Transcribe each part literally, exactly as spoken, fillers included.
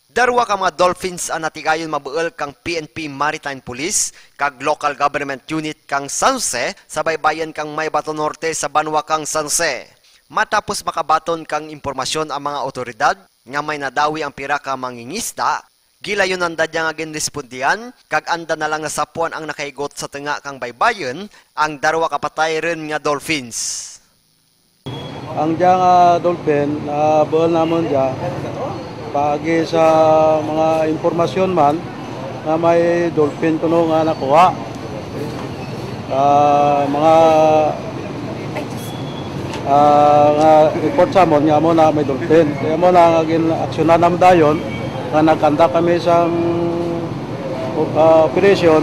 Darwa ka mga dolphins ang natigayon mabuel kang P N P Maritime Police kag local government unit kang San Jose sa baybayan kang Maybato Norte sa banwa kang San Jose. Matapos makabaton kang impormasyon ang mga otoridad nga may nadawi ang pira ka mangingisda, gilayon ang dadya nga ginrespondihan kag anda na lang nasapuan ang nakaigot sa tenga kang baybayan ang darwa kapatay rin nga dolphins. Ang diya nga dolphin na uh, buel namon diya pagi sa mga impormasyon man na may dolphin kuno nga nakuha. Uh, mga uh, nga report sa mon nga mo na may dolphin. Kaya mo na agin aksyonan nam dayon nga nagkanda kami sang uh, operation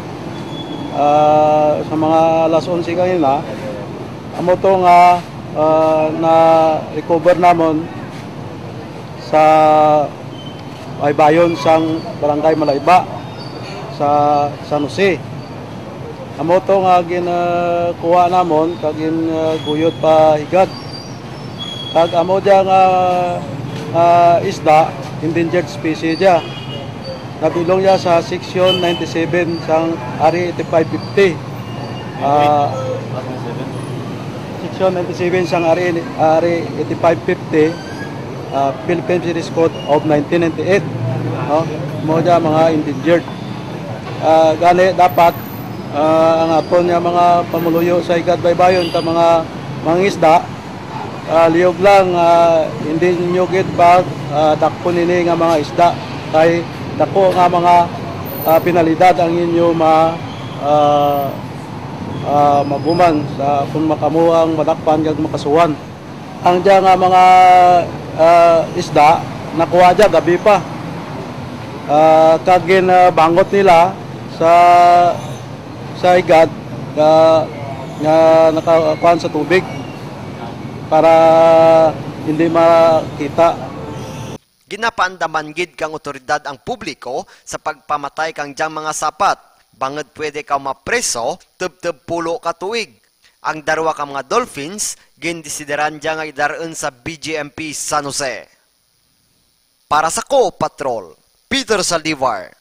uh, sa mga alas onse kanina. Amo to nga uh, na recover namon sa baybayon sang Barangay Malayba sa San Jose. Amo to nga ginakuha namon kag guyot pa higad. Kag amo dia nga uh, isda endangered species dia. Nabilong ya sa section ninety-seven sang R A eighty-five fifty. Uh, section ninety-seven sang R A eighty-five fifty. Uh, Philippine Fisheries Code of nineteen ninety-eight, no? Mo dya mga endangered. Uh, gani dapat uh, ang aton nga mga pamuluyo sa higad baybayon ta mga mangisda uh, liyog lang uh, hindi ninyo gid pag uh, dakpon ini nga mga isda kay dako nga mga uh, penalidad ang inyo ma uh, uh, maguman sa kung makamuang madakpan kag makasuwan. Ang dya nga mga uh, isda nakuha dya gabi pa uh, kagin uh, bangot nila sa sa higad uh, nga nakakuhan sa tubig para hindi makita. Ginapaandaman gid kang otoridad ang publiko sa pagpamatay kang diyang mga sapat. Bangod pwede ka mapreso tub-tub pulo ka tuig. Ang darwa ka mga dolphins gindesideran dya nga idareon sa B G M P San Jose. Para sa Ko Patrol, Peter Saldivar.